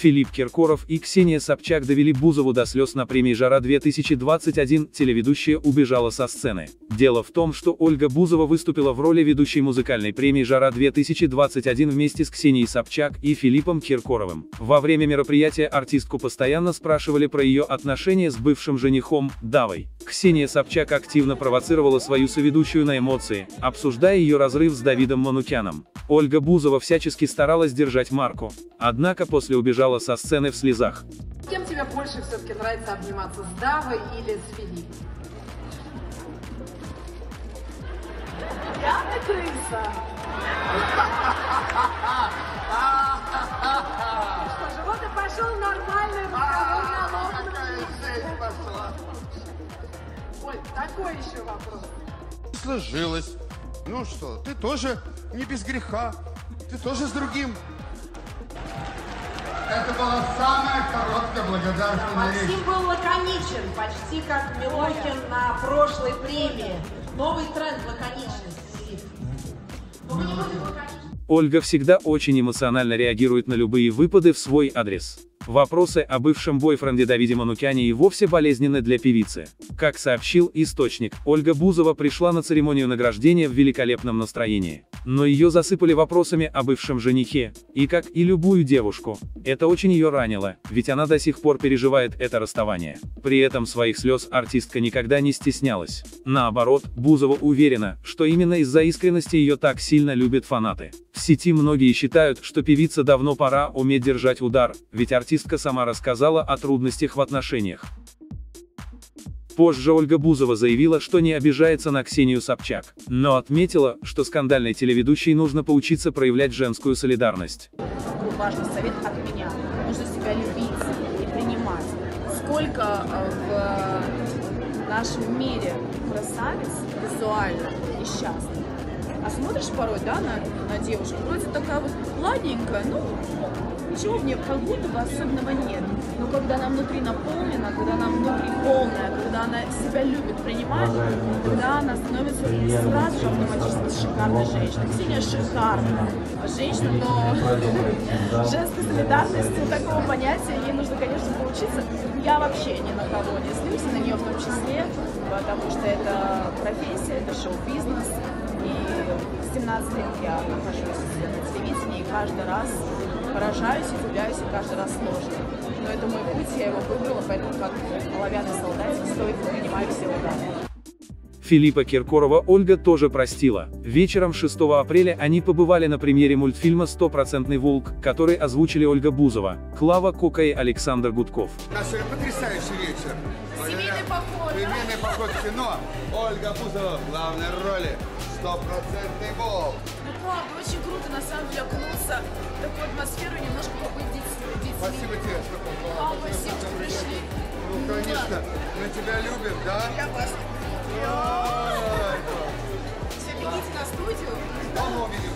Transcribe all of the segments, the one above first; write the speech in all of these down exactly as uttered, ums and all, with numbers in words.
Филипп Киркоров и Ксения Собчак довели Бузову до слез на премии «Жара две тысячи двадцать один», телеведущая убежала со сцены. Дело в том, что Ольга Бузова выступила в роли ведущей музыкальной премии «Жара две тысячи двадцать один» вместе с Ксенией Собчак и Филиппом Киркоровым. Во время мероприятия артистку постоянно спрашивали про ее отношения с бывшим женихом, Давой. Ксения Собчак активно провоцировала свою соведущую на эмоции, обсуждая ее разрыв с Давидом Манукяном. Ольга Бузова всячески старалась держать марку, однако после убежала со сцены в слезах. С кем тебе больше все-таки нравится обниматься, с Давой или с Филиппом? Я крыса. Что же, вот и пошел нормальный разговор. Оль, такой еще вопрос. Сложилось. Ну что, ты тоже не без греха. Ты тоже с другим. Это была самая короткая благодарственная речь. Максим был лаконичен, почти как Милохин на прошлой премии. Новый тренд лаконичности. Но вы не будете лаконичны. Ольга всегда очень эмоционально реагирует на любые выпады в свой адрес. Вопросы о бывшем бойфренде Давиде Манукяне и вовсе болезненны для певицы. Как сообщил источник, Ольга Бузова пришла на церемонию награждения в великолепном настроении. Но ее засыпали вопросами о бывшем женихе, и как и любую девушку, это очень ее ранило, ведь она до сих пор переживает это расставание. При этом своих слез артистка никогда не стеснялась. Наоборот, Бузова уверена, что именно из-за искренности ее так сильно любят фанаты. В сети многие считают, что певице давно пора уметь держать удар, ведь артистка сама рассказала о трудностях в отношениях. Позже Ольга Бузова заявила, что не обижается на Ксению Собчак, но отметила, что скандальной телеведущей нужно поучиться проявлять женскую солидарность. Важный совет от меня. Нужно себя любить и принимать. Сколько в нашем мире красавиц визуально несчастных. А смотришь порой, да, на, на девушку, вроде такая вот ладненькая, ну, ничего в ней как будто бы особенного нет. Но когда она внутри наполнена, когда она внутри полная, когда она себя любит, принимает, тогда она становится сразу же автоматически шикарной женщиной. Ксения шикарная женщина, но женской солидарности, такого понятия, ей нужно, конечно, поучиться. Я вообще ни на кого не злюсь, на нее в том числе, потому что это профессия, это шоу-бизнес. И с семнадцати лет я нахожусь на телевидении, и каждый раз поражаюсь, удивляюсь, и каждый раз сложно. Но это мой путь, я его выбрала, поэтому как оловянный солдатик стоит, принимаю все удары. Филиппа Киркорова Ольга тоже простила. Вечером шестого апреля они побывали на премьере мультфильма «Стопроцентный волк», который озвучили Ольга Бузова, Клава Кока и Александр Гудков. У нас сегодня потрясающий вечер. Семейный поход. Семейный поход в кино. Ольга Бузова в главной роли. «Стопроцентный волк». Ну правда, очень круто на самом деле окунуться в такую атмосферу, немножко побыть детьми. Спасибо тебе, что попала. А, спасибо, что пришли. Ну, конечно, мы тебя любим, да? Я вас Ой, все бегите на студию. давно видел.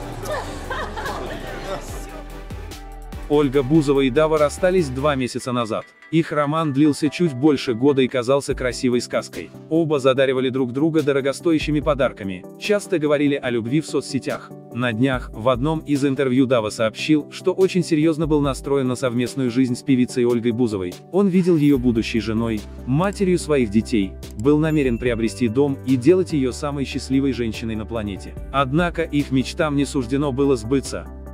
Ольга Бузова и Дава расстались два месяца назад. Их роман длился чуть больше года и казался красивой сказкой. Оба задаривали друг друга дорогостоящими подарками, часто говорили о любви в соцсетях. На днях, в одном из интервью Дава сообщил, что очень серьезно был настроен на совместную жизнь с певицей Ольгой Бузовой. Он видел ее будущей женой, матерью своих детей, был намерен приобрести дом и делать ее самой счастливой женщиной на планете. Однако их мечтам не суждено было сбыться.